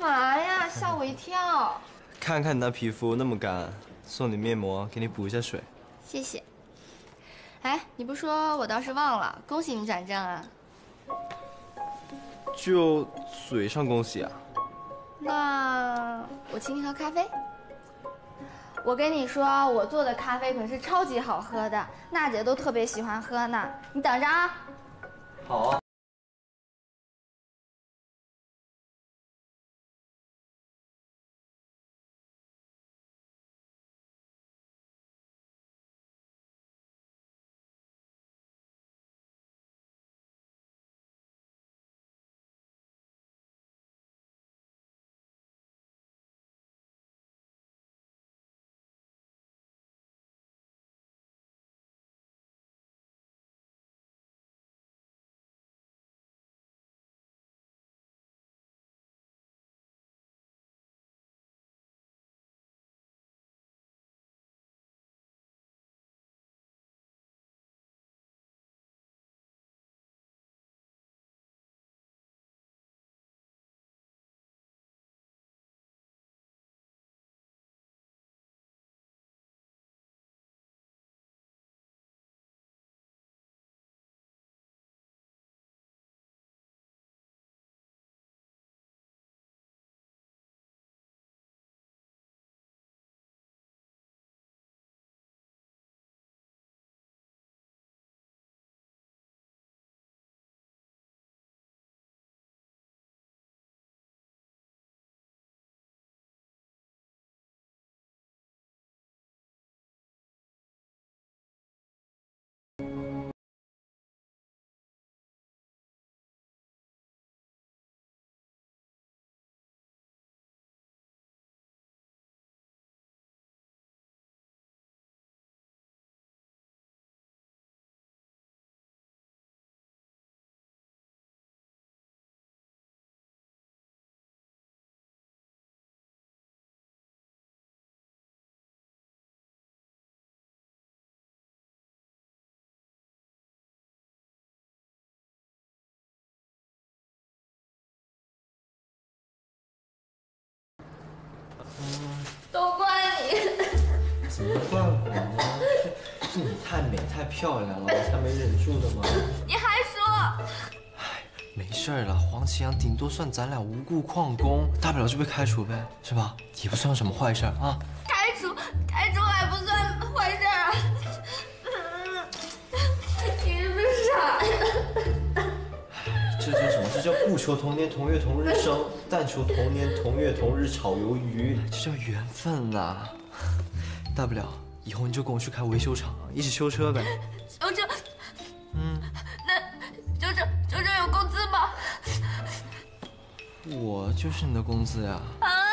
嘛呀？吓我一跳！ 看看你那皮肤那么干，送你面膜，给你补一下水。 谢谢。哎，你不说我倒是忘了，恭喜你转正啊！ 就嘴上恭喜啊？ 那我请你喝咖啡。我跟你说，我做的咖啡可是超级好喝的，娜姐都特别喜欢喝呢。你等着啊。 好啊。 都怪你！ 怎么怪我呢？是你太美太漂亮了，我才没忍住的嘛。 你还说？ 唉，没事了，黄启阳顶多算咱俩无故旷工，大不了就被开除呗，是吧？也不算什么坏事啊。 开除还不算坏事啊！你是不是傻呀？ 这叫什么？这叫不求同年同月同日生，但求同年同月同日炒鱿鱼。这叫缘分呐。大不了以后你就跟我去开维修厂，一起修车呗。 修车？那修车有工资吗？ 我就是你的工资呀。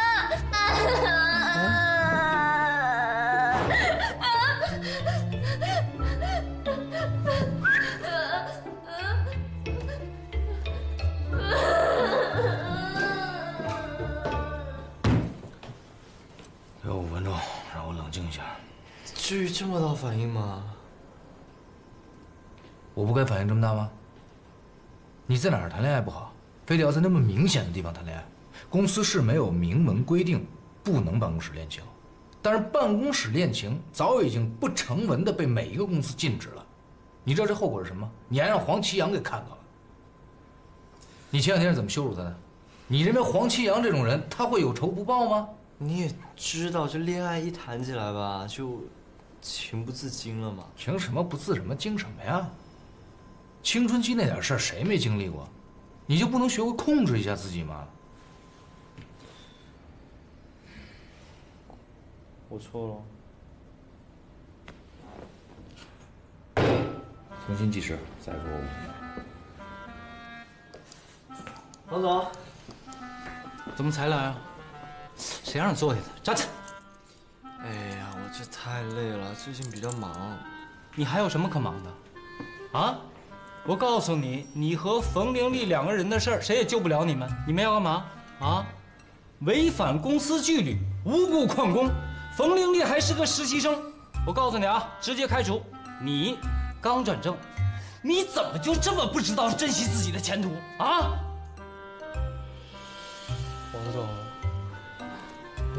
给我5分钟，让我冷静一下。 至于这么大反应吗？ 我不该反应这么大吗？你在哪儿谈恋爱不好，非得要在那么明显的地方谈恋爱？公司是没有明文规定不能办公室恋情，但是办公室恋情早已经不成文的被每一个公司禁止了。你知道这后果是什么？你还让黄启阳给看到了。你前两天是怎么羞辱他的？你认为黄启阳这种人他会有仇不报吗？ 你也知道，这恋爱一谈起来吧，就情不自禁了嘛。 情什么不自什么经什么呀？青春期那点事儿谁没经历过？你就不能学会控制一下自己吗？ 我错了。重新计时，再给我5分钟。 王总， 怎么才来啊？谁让你坐下的？站起！ 哎呀，我这太累了，最近比较忙。 你还有什么可忙的？啊？我告诉你，你和冯玲丽2个人的事儿，谁也救不了你们。你们要干嘛？啊？违反公司纪律，无故旷工。冯玲丽还是个实习生，我告诉你啊，直接开除。你刚转正，你怎么就这么不知道珍惜自己的前途啊？ 王总。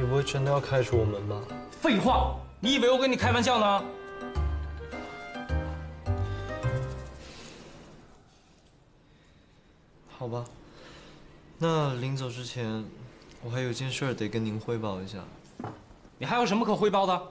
你不会真的要开除我们吧？ 废话，你以为我跟你开玩笑呢？ 好吧，那临走之前，我还有件事儿得跟您汇报一下。 你还有什么可汇报的？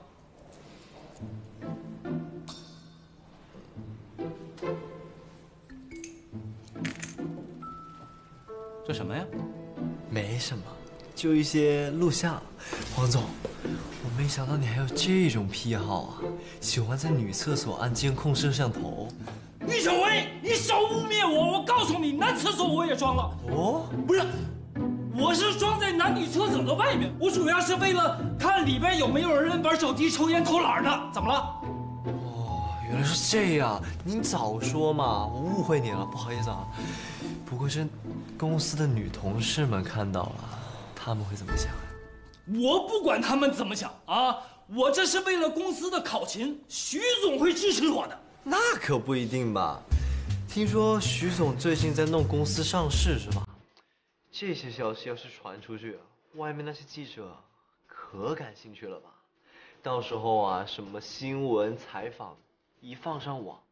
这什么呀？ 没什么，就一些录像。黄总，我没想到你还有这种癖好啊，喜欢在女厕所安监控摄像头。 于小维，你少污蔑我！我告诉你，男厕所我也装了。 哦， 不是，我是装在男女厕所的外面，我主要是为了看里边有没有人玩手机、抽烟、偷懒的。怎么了？ 哦，原来是这样，您早说嘛，我误会你了，不好意思啊。不过这公司的女同事们看到了，他们会怎么想啊？ 我不管他们怎么想啊，我这是为了公司的考勤，徐总会支持我的。 那可不一定吧？听说徐总最近在弄公司上市是吧？这些消息要是传出去，外面那些记者可感兴趣了吧？到时候啊，什么新闻采访一放上网，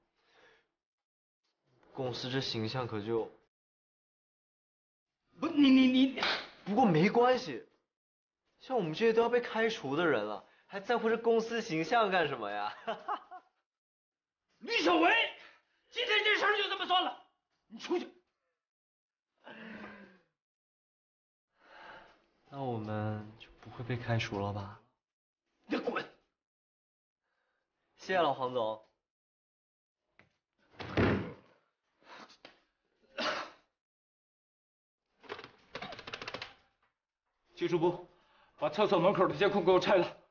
公司这形象可就…… 不，你， 不过没关系，像我们这些都要被开除的人了，还在乎这公司形象干什么呀？ 吕小维，今天这事儿就这么算了，你出去。 那我们就不会被开除了吧？ 你滚！ 谢了，黄总。 技术部，把厕所门口的监控给我拆了。